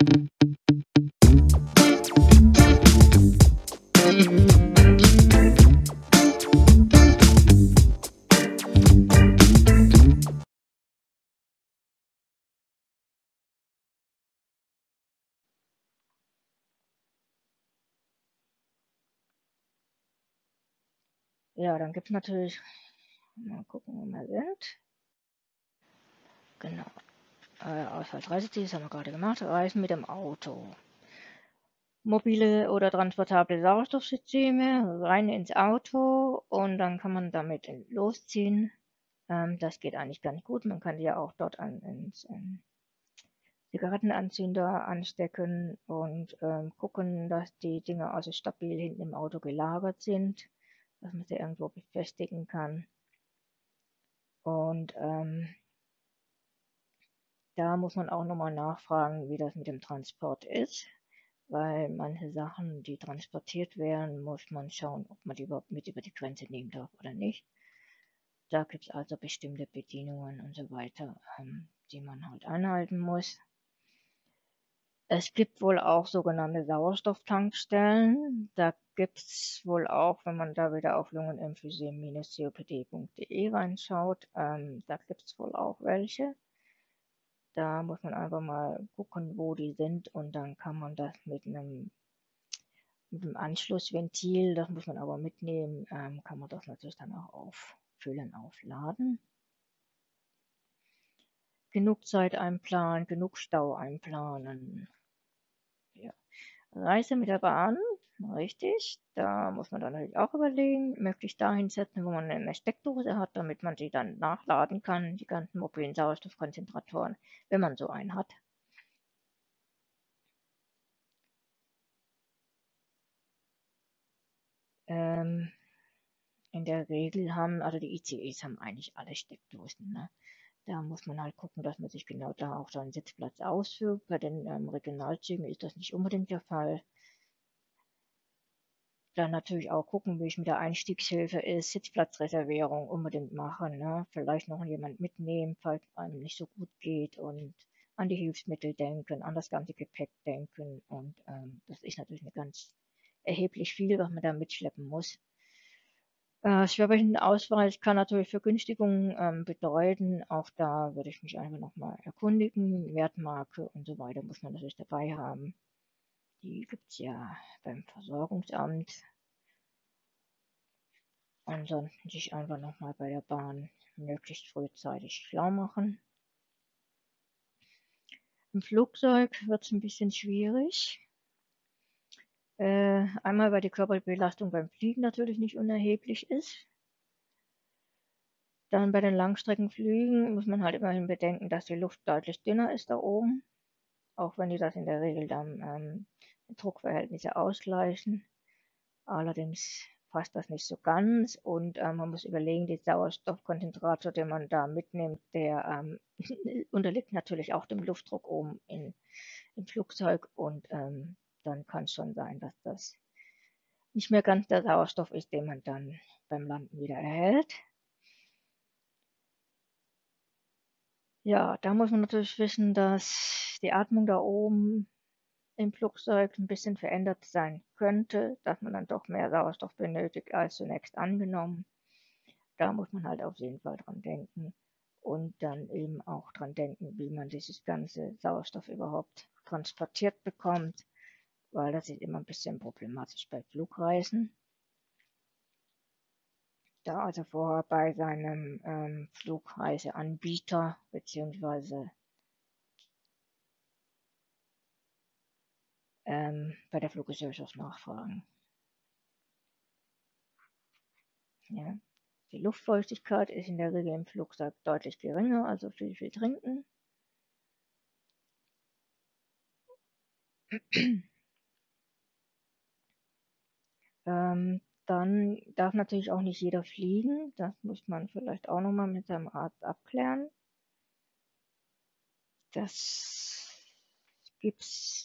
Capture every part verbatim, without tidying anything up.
Ja, dann gibt es natürlich, mal gucken, wo wir sind. Genau. Äh, Auswahl Reiseziel, das haben wir gerade gemacht. Reisen mit dem Auto. Mobile oder transportable Sauerstoffsysteme rein ins Auto und dann kann man damit losziehen. Ähm, das geht eigentlich ganz gut. Man kann die ja auch dort an, ins ähm, Zigarettenanzünder anstecken und ähm, gucken, dass die Dinger also stabil hinten im Auto gelagert sind, dass man sie irgendwo befestigen kann. Und ähm, da muss man auch nochmal nachfragen, wie das mit dem Transport ist, weil manche Sachen, die transportiert werden, muss man schauen, ob man die überhaupt mit über die Grenze nehmen darf oder nicht. Da gibt es also bestimmte Bedienungen und so weiter, ähm, die man halt einhalten muss. Es gibt wohl auch sogenannte Sauerstofftankstellen. Da gibt es wohl auch, wenn man da wieder auf lungenemphysem C O P D punkt de reinschaut, ähm, da gibt es wohl auch welche. Da muss man einfach mal gucken, wo die sind und dann kann man das mit einem, mit einem Anschlussventil, das muss man aber mitnehmen, ähm, kann man das natürlich dann auch auffüllen, aufladen. Genug Zeit einplanen, genug Stau einplanen. Ja. Reise mit der Bahn, richtig. Da muss man dann natürlich auch überlegen, möchte ich da hinsetzen, wo man eine Steckdose hat, damit man sie dann nachladen kann, die ganzen mobilen Sauerstoffkonzentratoren, wenn man so einen hat. Ähm, in der Regel haben, also die I C Es haben eigentlich alle Steckdosen. Ne? Da muss man halt gucken, dass man sich genau da auch seinen Sitzplatz ausführt. Bei den ähm, Regionalzügen ist das nicht unbedingt der Fall. Dann natürlich auch gucken, wie es mit der Einstiegshilfe ist, Sitzplatzreservierung unbedingt machen, ne? Vielleicht noch jemand mitnehmen, falls einem nicht so gut geht und an die Hilfsmittel denken, an das ganze Gepäck denken und ähm, das ist natürlich eine ganz erheblich viel, was man da mitschleppen muss. Äh, Schwerbehindertenausweis kann natürlich Vergünstigungen ähm, bedeuten. Auch da würde ich mich einfach nochmal erkundigen. Wertmarke und so weiter muss man natürlich dabei haben. Die gibt es ja beim Versorgungsamt. Ansonsten sich einfach nochmal bei der Bahn möglichst frühzeitig schlau machen. Im Flugzeug wird es ein bisschen schwierig. Äh, einmal, weil die Körperbelastung beim Fliegen natürlich nicht unerheblich ist. Dann bei den Langstreckenflügen muss man halt immerhin bedenken, dass die Luft deutlich dünner ist da oben, auch wenn die das in der Regel dann ähm, Druckverhältnisse ausgleichen. Allerdings passt das nicht so ganz und ähm, man muss überlegen, der Sauerstoffkonzentrator, den man da mitnimmt, der ähm, unterliegt natürlich auch dem Luftdruck oben in, im Flugzeug und ähm, dann kann es schon sein, dass das nicht mehr ganz der Sauerstoff ist, den man dann beim Landen wieder erhält. Ja, da muss man natürlich wissen, dass die Atmung da oben im Flugzeug ein bisschen verändert sein könnte, dass man dann doch mehr Sauerstoff benötigt als zunächst angenommen. Da muss man halt auf jeden Fall dran denken und dann eben auch dran denken, wie man dieses ganze Sauerstoff überhaupt transportiert bekommt, weil das ist immer ein bisschen problematisch bei Flugreisen. Da also vorher bei seinem ähm, Flugreiseanbieter beziehungsweise ähm, bei der Fluggesellschaft nachfragen. Ja. Die Luftfeuchtigkeit ist in der Regel im Flugzeug deutlich geringer, also viel, viel trinken. ähm, dann darf natürlich auch nicht jeder fliegen. Das muss man vielleicht auch nochmal mit seinem Arzt abklären. Das gibt es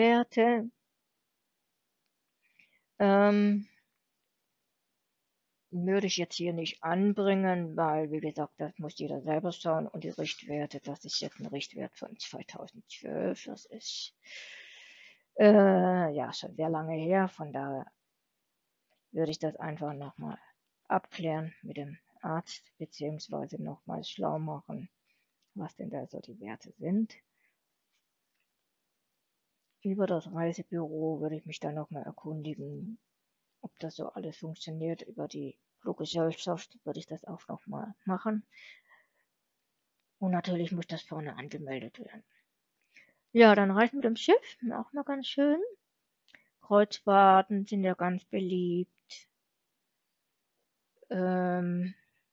Richtwerte. Ähm, würde ich jetzt hier nicht anbringen, weil, wie gesagt, das muss jeder selber schauen. Und die Richtwerte, das ist jetzt ein Richtwert von zweitausendzwölf. Das ist äh, ja schon sehr lange her. Von daher würde ich das einfach nochmal abklären mit dem Arzt, beziehungsweise nochmal schlau machen, was denn da so die Werte sind. Über das Reisebüro würde ich mich dann nochmal erkundigen, ob das so alles funktioniert. Über die Fluggesellschaft würde ich das auch nochmal machen. Und natürlich muss das vorne angemeldet werden. Ja, dann reisen mit dem Schiff, auch mal ganz schön. Kreuzfahrten sind ja ganz beliebt. Ähm,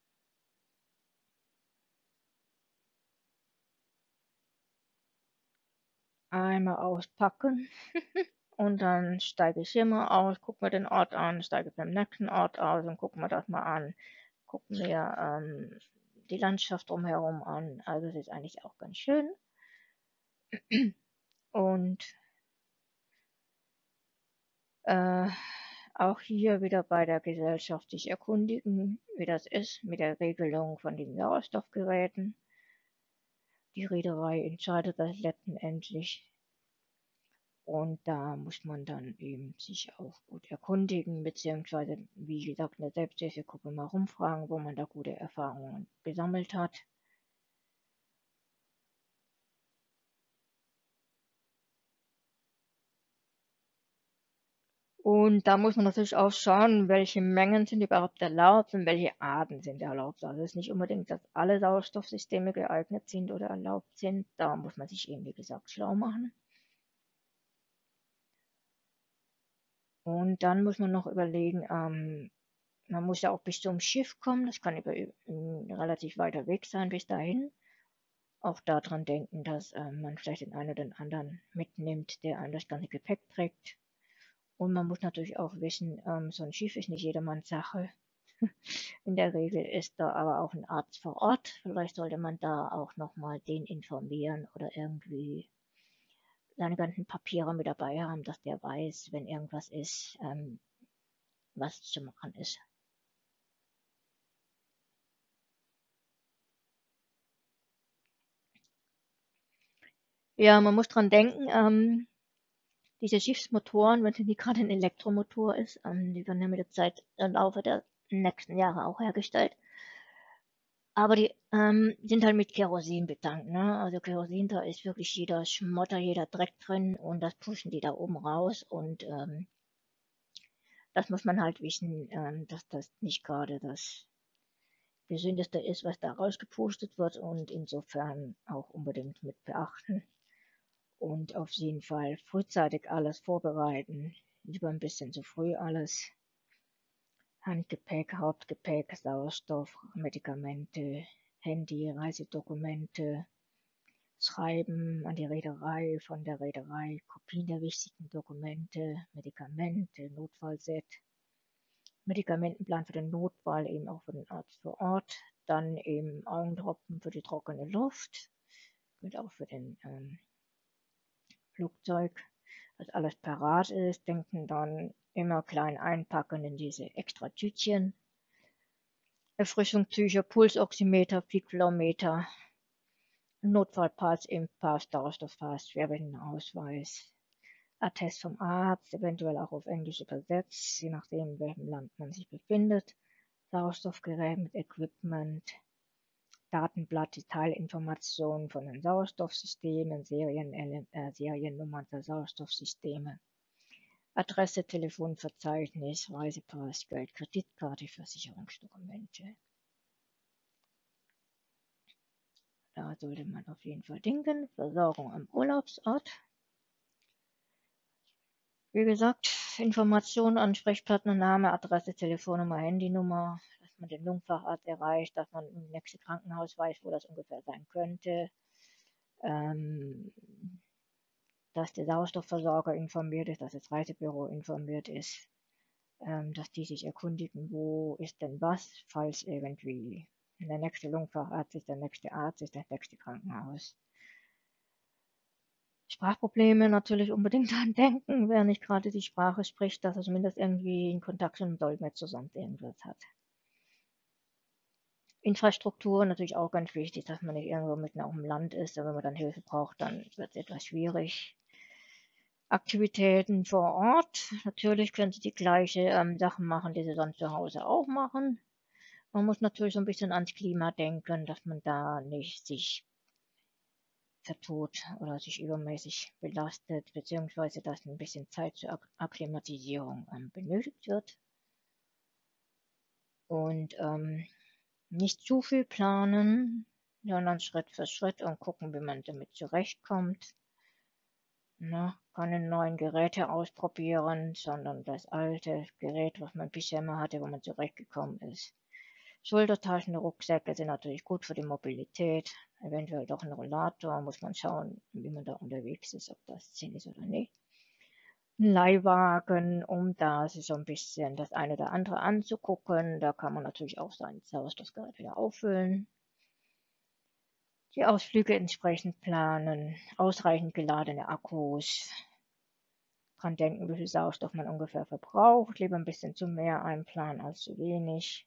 einmal auspacken und dann steige ich hier mal aus, gucke mir den Ort an, steige beim nächsten Ort aus und gucke mir das mal an. Gucke mir ähm, die Landschaft drumherum an. Also es ist eigentlich auch ganz schön. Und äh, auch hier wieder bei der Gesellschaft sich erkundigen, wie das ist mit der Regelung von den Sauerstoffgeräten. Die Reederei entscheidet das letztendlich. Und da muss man dann eben sich auch gut erkundigen, beziehungsweise, wie gesagt, in der Selbsthilfegruppe mal rumfragen, wo man da gute Erfahrungen gesammelt hat. Und da muss man natürlich auch schauen, welche Mengen sind überhaupt erlaubt und welche Arten sind erlaubt. Also es ist nicht unbedingt, dass alle Sauerstoffsysteme geeignet sind oder erlaubt sind. Da muss man sich eben, wie gesagt, schlau machen. Und dann muss man noch überlegen, ähm, man muss ja auch bis zum Schiff kommen. Das kann über, ein relativ weiter Weg sein bis dahin. Auch daran denken, dass äh, man vielleicht den einen oder den anderen mitnimmt, der einem das ganze Gepäck trägt. Und man muss natürlich auch wissen, ähm, so ein Schiff ist nicht jedermanns Sache. In der Regel ist da aber auch ein Arzt vor Ort. Vielleicht sollte man da auch nochmal den informieren oder irgendwie seine ganzen Papiere mit dabei haben, dass der weiß, wenn irgendwas ist, ähm, was zu machen ist. Ja, man muss dran denken, ähm, diese Schiffsmotoren, wenn es nicht gerade ein Elektromotor ist, ähm, die werden ja mit der Zeit im Laufe der nächsten Jahre auch hergestellt. Aber die ähm, sind halt mit Kerosin betankt, ne? Also Kerosin, da ist wirklich jeder Schmotter, jeder Dreck drin und das pushen die da oben raus und ähm, das muss man halt wissen, ähm, dass das nicht gerade das Gesündeste ist, was da rausgepustet wird und insofern auch unbedingt mit beachten und auf jeden Fall frühzeitig alles vorbereiten, lieber ein bisschen zu früh alles. Handgepäck, Hauptgepäck, Sauerstoff, Medikamente, Handy, Reisedokumente, Schreiben an die Reederei, von der Reederei, Kopien der wichtigen Dokumente, Medikamente, Notfallset, Medikamentenplan für den Notfall, eben auch für den Arzt vor Ort, dann eben Augentropfen für die trockene Luft, gilt auch für den ähm, Flugzeug, dass alles parat ist, denken dann immer klein einpacken in diese extra Tütchen. Erfrischungstücher, Pulsoximeter, Peakflowmeter, Notfallpass, Impfpass, Sauerstoffpass, Schwerbehindertenausweis, Attest vom Arzt, eventuell auch auf Englisch übersetzt, je nachdem, in welchem Land man sich befindet, Sauerstoffgerät mit Equipment, Datenblatt, Detailinformationen von den Sauerstoffsystemen, Serien, äh, Seriennummern der Sauerstoffsysteme, Adresse, Telefonverzeichnis, Reisepass, Geld, Kreditkarte, Versicherungsdokumente. Da sollte man auf jeden Fall denken. Versorgung am Urlaubsort. Wie gesagt, Informationen, Ansprechpartner, Name, Adresse, Telefonnummer, Handynummer, dass man den Lungenfacharzt erreicht, dass man im nächsten Krankenhaus weiß, wo das ungefähr sein könnte. Ähm, dass der Sauerstoffversorger informiert ist, dass das Reisebüro informiert ist, ähm, dass die sich erkundigen, wo ist denn was, falls irgendwie der nächste Lungenfacharzt ist, der nächste Arzt ist, das nächste Krankenhaus. Sprachprobleme natürlich unbedingt dran denken, wer nicht gerade die Sprache spricht, dass er zumindest irgendwie in Kontakt mit einem Dolmetscher sonst irgendwas hat. Infrastruktur natürlich auch ganz wichtig, dass man nicht irgendwo mitten auf dem Land ist, und wenn man dann Hilfe braucht, dann wird es etwas schwierig. Aktivitäten vor Ort. Natürlich können Sie die gleichen ähm, Sachen machen, die Sie sonst zu Hause auch machen. Man muss natürlich so ein bisschen ans Klima denken, dass man da nicht sich vertut oder sich übermäßig belastet, beziehungsweise dass ein bisschen Zeit zur Ak Akklimatisierung ähm, benötigt wird. Und ähm, nicht zu viel planen, sondern Schritt für Schritt und gucken, wie man damit zurechtkommt. Na, keine neuen Geräte ausprobieren, sondern das alte Gerät, was man bisher immer hatte, wo man zurechtgekommen ist. Schultertaschen, Rucksäcke sind natürlich gut für die Mobilität. Eventuell doch ein Rollator, muss man schauen, wie man da unterwegs ist, ob das Sinn ist oder nicht. Ein Leihwagen, um da sich so ein bisschen das eine oder andere anzugucken. Da kann man natürlich auch sein Sauerstoffgerät wieder auffüllen. Die Ausflüge entsprechend planen, ausreichend geladene Akkus. Dran denken, wie viel Sauerstoff man ungefähr verbraucht. Lieber ein bisschen zu mehr einplanen als zu wenig.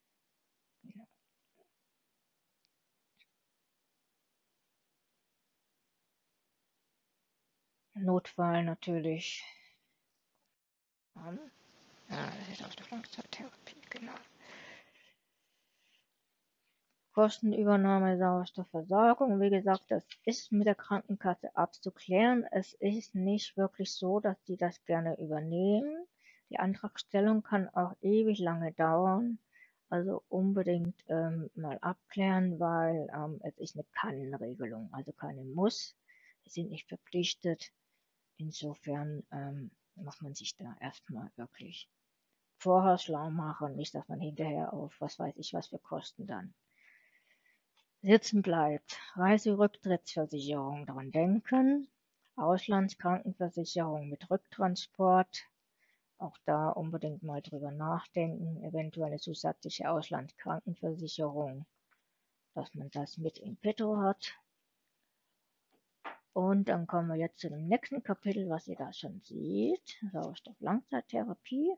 Notfall natürlich. Ja, das ist aus der Langzeittherapie, genau. Kostenübernahme, Sauerstoffversorgung. Wie gesagt, das ist mit der Krankenkasse abzuklären. Es ist nicht wirklich so, dass die das gerne übernehmen. Die Antragstellung kann auch ewig lange dauern. Also unbedingt ähm, mal abklären, weil ähm, es ist eine Kann-Regelung, also keine Muss. Sie sind nicht verpflichtet. Insofern ähm, muss man sich da erstmal wirklich vorher schlau machen, nicht, dass man hinterher auf was weiß ich was für Kosten dann sitzen bleibt. Reiserücktrittsversicherung, dran denken. Auslandskrankenversicherung mit Rücktransport. Auch da unbedingt mal drüber nachdenken. Eventuell eine zusätzliche Auslandskrankenversicherung, dass man das mit in petto hat. Und dann kommen wir jetzt zu dem nächsten Kapitel, was ihr da schon seht. Sauerstoff-Langzeittherapie.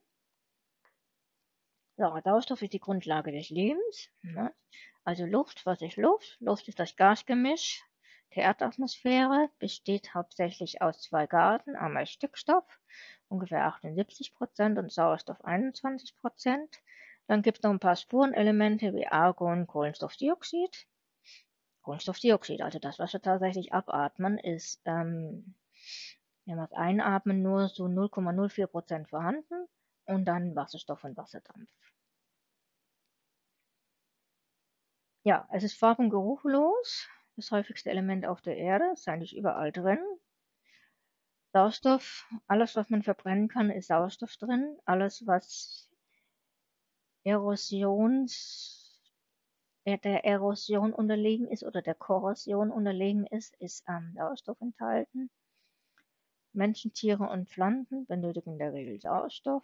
So, Sauerstoff ist die Grundlage des Lebens. Ne? Also Luft, was ist Luft? Luft ist das Gasgemisch der Erdatmosphäre, besteht hauptsächlich aus zwei Gasen, einmal Stickstoff, ungefähr achtundsiebzig Prozent, und Sauerstoff einundzwanzig Prozent. Dann gibt es noch ein paar Spurenelemente wie Argon, Kohlenstoffdioxid. Kohlenstoffdioxid, also das, was wir tatsächlich abatmen, ist, ähm, wenn wir es einatmen, nur so null Komma null vier Prozent vorhanden, und dann Wasserstoff und Wasserdampf. Ja, es ist farb- und geruchlos. Das häufigste Element auf der Erde, ist eigentlich überall drin. Sauerstoff, alles was man verbrennen kann, ist Sauerstoff drin. Alles was Erosions, der Erosion unterlegen ist oder der Korrosion unterlegen ist, ist ähm, Sauerstoff enthalten. Menschen, Tiere und Pflanzen benötigen in der Regel Sauerstoff.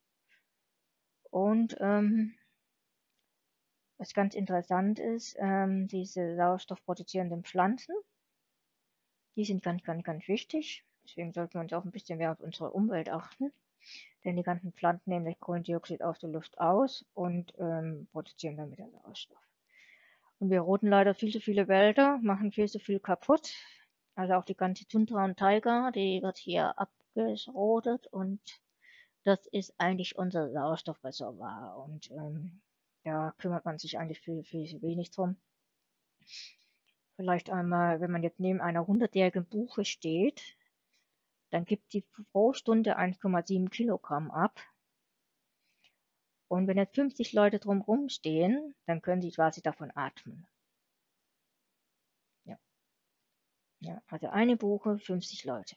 Und ähm, was ganz interessant ist, ähm, diese sauerstoffproduzierenden Pflanzen, die sind ganz, ganz, ganz wichtig. Deswegen sollten wir uns auch ein bisschen mehr auf unsere Umwelt achten. Denn die ganzen Pflanzen nehmen das Kohlendioxid aus der Luft aus und ähm, produzieren dann wieder Sauerstoff. Und wir roden leider viel zu viele Wälder, machen viel zu viel kaputt. Also auch die ganze Tundra und Taiga, die wird hier abgerodet, und das ist eigentlich unser Sauerstoffreservoir. Und ähm, da kümmert man sich eigentlich viel, viel wenig drum. Vielleicht einmal, wenn man jetzt neben einer hundertjährigen Buche steht, dann gibt die pro Stunde eins Komma sieben Kilogramm ab. Und wenn jetzt fünfzig Leute drumherum stehen, dann können sie quasi davon atmen. Ja. Ja, also eine Buche, fünfzig Leute.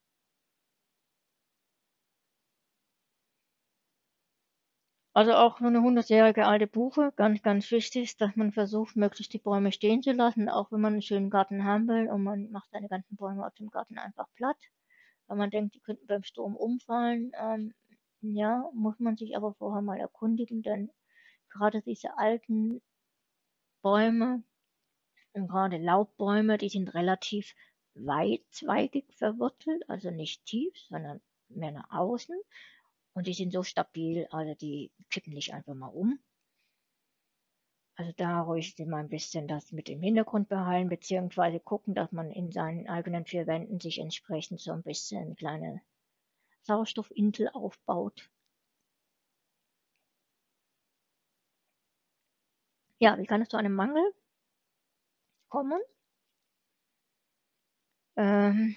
Also auch nur eine hundertjährige alte Buche, ganz, ganz wichtig ist, dass man versucht, möglichst die Bäume stehen zu lassen, auch wenn man einen schönen Garten haben will, und man macht seine ganzen Bäume aus dem Garten einfach platt, weil man denkt, die könnten beim Sturm umfallen. Ähm, ja, muss man sich aber vorher mal erkundigen, denn gerade diese alten Bäume und gerade Laubbäume, die sind relativ weitzweigig verwurzelt, also nicht tief, sondern mehr nach außen. Und die sind so stabil, also die kippen nicht einfach mal um. Also da ruhig mal ein bisschen das mit im Hintergrund behalten, beziehungsweise gucken, dass man in seinen eigenen vier Wänden sich entsprechend so ein bisschen kleine Sauerstoffinsel aufbaut. Ja, wie kann es zu einem Mangel kommen? Ähm,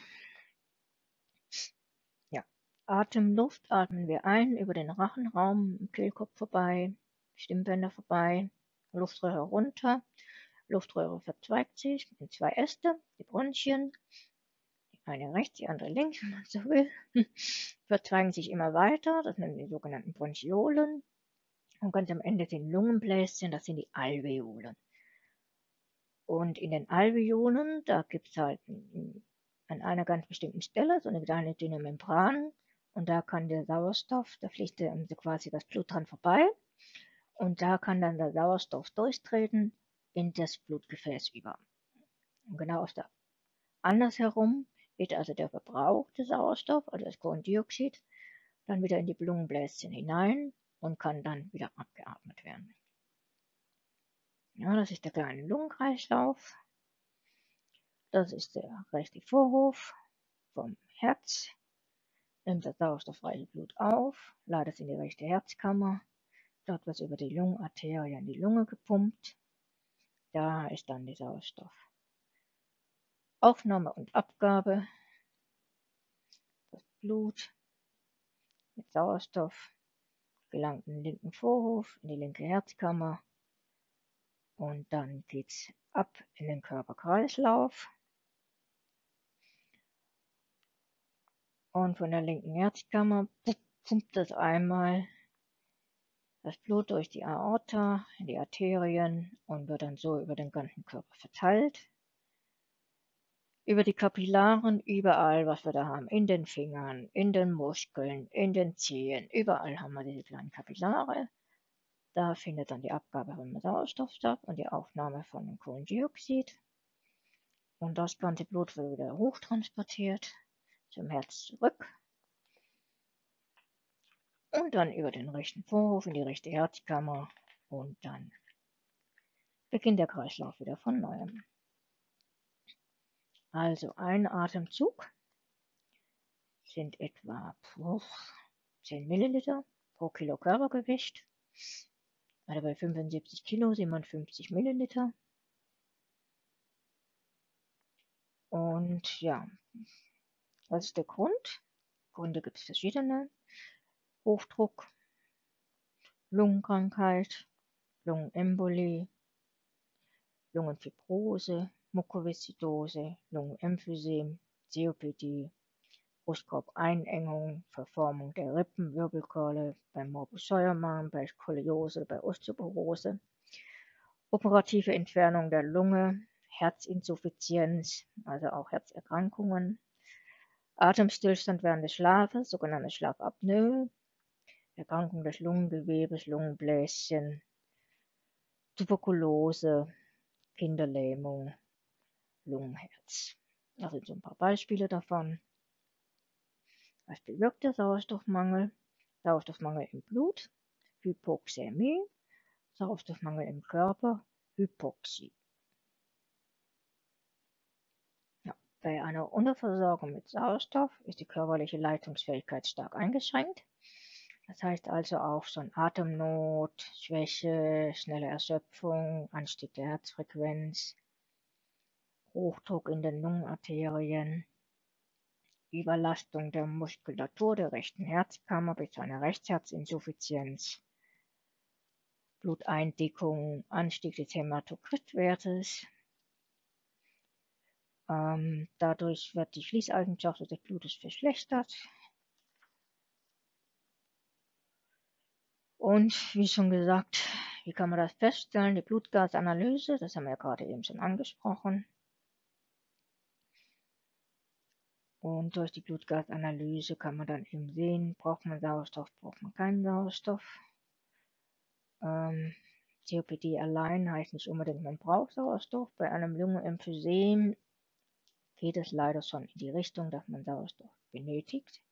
ja, Atemluft atmen wir ein über den Rachenraum, im Kehlkopf vorbei, Stimmbänder vorbei, Luftröhre runter. Luftröhre verzweigt sich in zwei Äste, die Bronchien, die eine rechts, die andere links, wenn man so will, verzweigen sich immer weiter, das sind die sogenannten Bronchiolen. Und ganz am Ende sind Lungenbläschen, das sind die Alveolen. Und in den Alveolen, da gibt es halt an einer ganz bestimmten Stelle so eine kleine dünne Membran. Und da kann der Sauerstoff, da fließt quasi das Blut dran vorbei. Und da kann dann der Sauerstoff durchtreten in das Blutgefäß über. Und genau aus der andersherum geht also der verbrauchte Sauerstoff, also das Kohlendioxid, dann wieder in die Lungenbläschen hinein und kann dann wieder abgeatmet werden. Ja, das ist der kleine Lungenkreislauf. Das ist der rechte Vorhof vom Herz. Nimmt das sauerstoffreiche Blut auf, ladet es in die rechte Herzkammer. Dort wird es über die Lungenarterie in die Lunge gepumpt. Da ist dann die Sauerstoffaufnahme und Abgabe. Das Blut mit Sauerstoff gelangt in den linken Vorhof, in die linke Herzkammer. Und dann geht es ab in den Körperkreislauf. Und von der linken Herzkammer pumpt das einmal das Blut durch die Aorta in die Arterien und wird dann so über den ganzen Körper verteilt. Über die Kapillaren, überall, was wir da haben, in den Fingern, in den Muskeln, in den Zehen, überall haben wir diese kleinen Kapillare. Da findet dann die Abgabe von Sauerstoff statt und die Aufnahme von dem Kohlendioxid. Und das ganze Blut wird wieder hochtransportiert zum Herz zurück. Und dann über den rechten Vorhof in die rechte Herzkammer. Und dann beginnt der Kreislauf wieder von neuem. Also ein Atemzug sind etwa zehn Milliliter pro Kilo Körpergewicht. Also bei fünfundsiebzig Kilo siebenundfünfzig Milliliter. Und ja, was ist der Grund? Gründe gibt es verschiedene. Hochdruck, Lungenkrankheit, Lungenembolie, Lungenfibrose, Mukoviszidose, Lungenemphysem, C O P D, Brustkorbeinengung, Verformung der Rippen, Wirbelkeule, beim Morbus Scheuermann, bei Skoliose, bei Osteoporose, operative Entfernung der Lunge, Herzinsuffizienz, also auch Herzerkrankungen, Atemstillstand während des Schlafes, sogenannte Schlafapnoe, Erkrankung des Lungengewebes, Lungenbläschen, Tuberkulose, Kinderlähmung, Lungenherz. Das sind so ein paar Beispiele davon. Was bewirkt der Sauerstoffmangel? Sauerstoffmangel im Blut, Hypoxämie, Sauerstoffmangel im Körper, Hypoxie. Ja, bei einer Unterversorgung mit Sauerstoff ist die körperliche Leistungsfähigkeit stark eingeschränkt. Das heißt also auch schon Atemnot, Schwäche, schnelle Erschöpfung, Anstieg der Herzfrequenz, Hochdruck in den Lungenarterien, Überlastung der Muskulatur der rechten Herzkammer bis zu einer Rechtsherzinsuffizienz, Bluteindickung, Anstieg des Hämatokritwertes. Ähm, dadurch wird die Fließeigenschaft des Blutes verschlechtert. Und wie schon gesagt, wie kann man das feststellen? Die Blutgasanalyse, das haben wir ja gerade eben schon angesprochen. Und durch die Blutgasanalyse kann man dann eben sehen, braucht man Sauerstoff, braucht man keinen Sauerstoff. Ähm, C O P D allein heißt nicht unbedingt, man braucht Sauerstoff. Bei einem Lungenemphysem geht es leider schon in die Richtung, dass man Sauerstoff benötigt.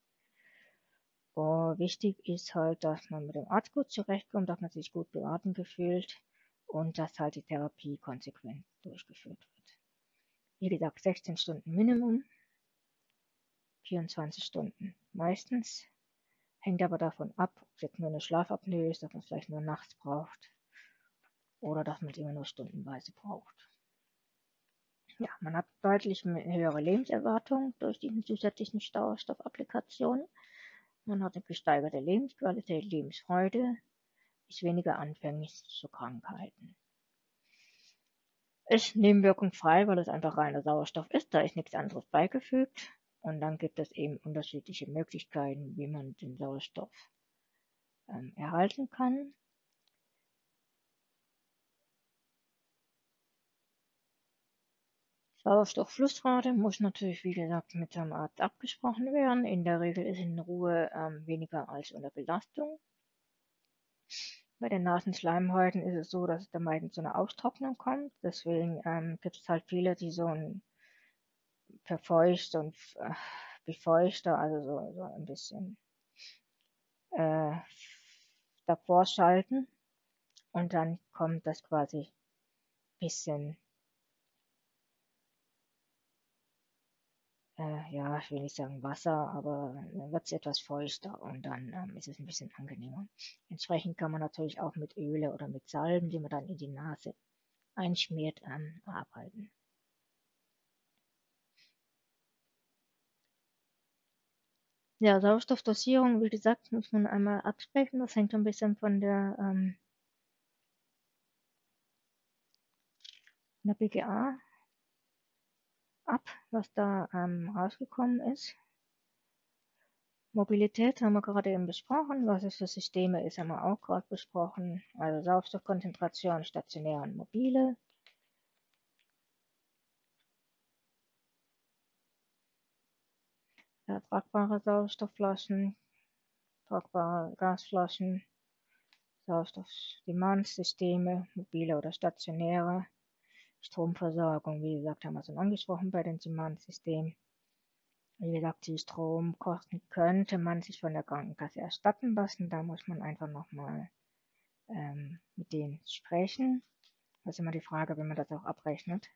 Und wichtig ist halt, dass man mit dem Arzt gut zurechtkommt, dass man sich gut beraten gefühlt und dass halt die Therapie konsequent durchgeführt wird. Wie gesagt, sechzehn Stunden Minimum, vierundzwanzig Stunden meistens. Hängt aber davon ab, ob es jetzt nur eine Schlafapnoe ist, dass man es vielleicht nur nachts braucht oder dass man es immer nur stundenweise braucht. Ja, man hat deutlich höhere Lebenserwartung durch diese zusätzlichen Sauerstoffapplikationen. Man hat eine gesteigerte Lebensqualität, Lebensfreude, ist weniger anfällig zu Krankheiten. Ist nebenwirkungsfrei, weil es einfach reiner Sauerstoff ist, da ist nichts anderes beigefügt. Und dann gibt es eben unterschiedliche Möglichkeiten, wie man den Sauerstoff ähm, erhalten kann. Sauerstoffflussrate muss natürlich, wie gesagt, mit dem Arzt abgesprochen werden. In der Regel ist in Ruhe ähm, weniger als unter Belastung. Bei den Nasenschleimhäuten ist es so, dass es da meistens zu einer Austrocknung kommt. Deswegen ähm, gibt es halt viele, die so ein verfeucht und äh, befeuchter, also so, so ein bisschen äh, davor schalten. Und dann kommt das quasi ein bisschen, äh, ja, ich will nicht sagen Wasser, aber dann wird es etwas feuchter und dann ähm, ist es ein bisschen angenehmer. Entsprechend kann man natürlich auch mit Öle oder mit Salben, die man dann in die Nase einschmiert, ähm, arbeiten. Ja, Sauerstoffdosierung, wie gesagt, muss man einmal absprechen. Das hängt ein bisschen von der, ähm, der B G A ab, was da ähm, rausgekommen ist. Mobilität haben wir gerade eben besprochen. Was es für Systeme ist, haben wir auch gerade besprochen. Also Sauerstoffkonzentration, stationäre und mobile. Ja, tragbare Sauerstoffflaschen, tragbare Gasflaschen, Sauerstoff-Demand-Systeme, mobile oder stationäre. Stromversorgung, wie gesagt, haben wir schon angesprochen bei den Demand-Systemen. Wie gesagt, die Stromkosten könnte man sich von der Krankenkasse erstatten lassen. Da muss man einfach nochmal ähm, mit denen sprechen. Das ist immer die Frage, wenn man das auch abrechnet.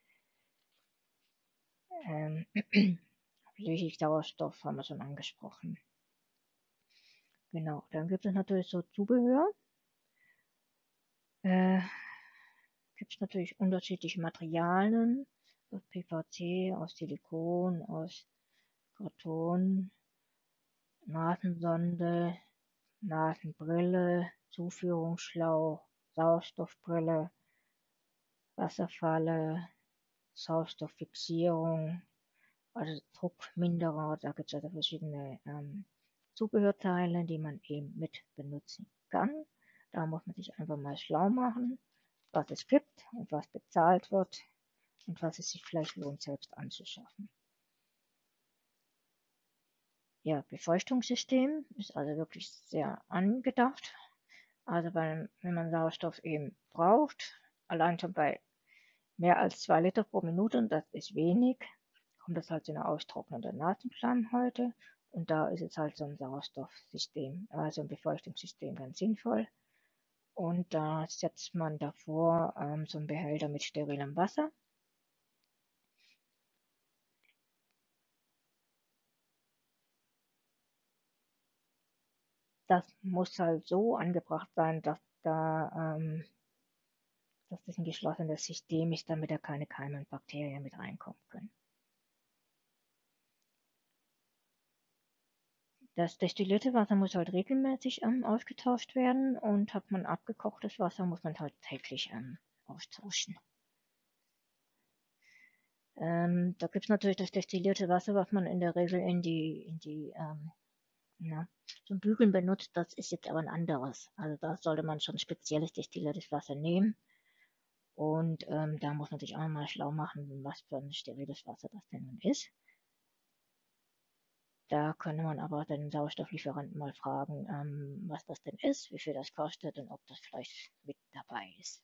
Ähm, Flüssigdauerstoff haben wir schon angesprochen. Genau, dann gibt es natürlich so Zubehör. Äh, gibt es natürlich unterschiedliche Materialien, aus P V C, aus Silikon, aus Karton, Nasensonde, Nasenbrille, Zuführungsschlauch, Sauerstoffbrille, Wasserfalle, Sauerstofffixierung, also Druckminderer. Da gibt es also verschiedene ähm, Zubehörteile, die man eben mit benutzen kann. Da muss man sich einfach mal schlau machen, was es gibt und was bezahlt wird und was es sich vielleicht lohnt, selbst anzuschaffen. Ja, Befeuchtungssystem ist also wirklich sehr angedacht. Also bei, wenn man Sauerstoff eben braucht, allein schon bei mehr als zwei Liter pro Minute, das ist wenig, kommt das halt zu einer Austrocknung der Nasenschleimhäute. Und da ist jetzt halt so ein Sauerstoffsystem, also ein Befeuchtungssystem ganz sinnvoll. Und da setzt man davor ähm, so einen Behälter mit sterilem Wasser. Das muss halt so angebracht sein, dass da ähm, dass das ein geschlossenes System ist, damit da keine Keime und Bakterien mit reinkommen können. Das destillierte Wasser muss halt regelmäßig ähm, ausgetauscht werden und hat man abgekochtes Wasser, muss man halt täglich ähm, austauschen. Ähm, da gibt es natürlich das destillierte Wasser, was man in der Regel in die, in die ähm, na, zum Bügeln benutzt. Das ist jetzt aber ein anderes. Also da sollte man schon spezielles destilliertes Wasser nehmen. Und ähm, da muss man sich auch mal schlau machen, was für ein steriles Wasser das denn nun ist. Da könnte man aber den Sauerstofflieferanten mal fragen, ähm, was das denn ist, wie viel das kostet und ob das vielleicht mit dabei ist.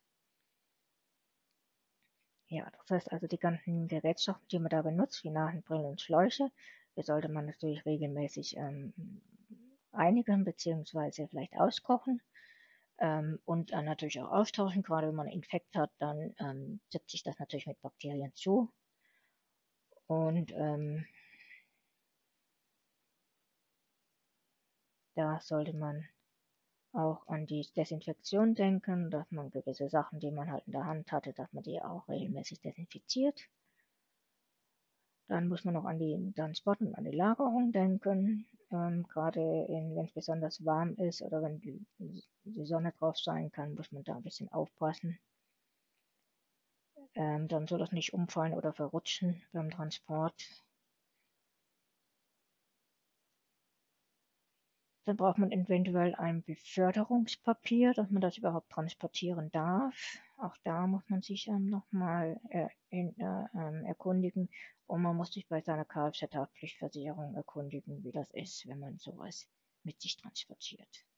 Ja, das heißt also, die ganzen Gerätschaften, die man da benutzt, wie Nasenbrillen und Schläuche, die sollte man natürlich regelmäßig ähm, reinigen bzw. vielleicht auskochen. Ähm, und dann natürlich auch austauschen. Gerade wenn man einen Infekt hat, dann ähm, setzt sich das natürlich mit Bakterien zu. Und ähm, da sollte man auch an die Desinfektion denken, dass man gewisse Sachen, die man halt in der Hand hatte, dass man die auch regelmäßig desinfiziert. Dann muss man noch an die Transport und an die Lagerung denken. Ähm, gerade wenn es besonders warm ist oder wenn die, die Sonne drauf sein kann, muss man da ein bisschen aufpassen. Ähm, dann soll das nicht umfallen oder verrutschen beim Transport. Dann braucht man eventuell ein Beförderungspapier, dass man das überhaupt transportieren darf. Auch da muss man sich ähm, nochmal äh, äh, äh, erkundigen. Und man muss sich bei seiner Kfz-Haftpflichtversicherung erkundigen, wie das ist, wenn man sowas mit sich transportiert.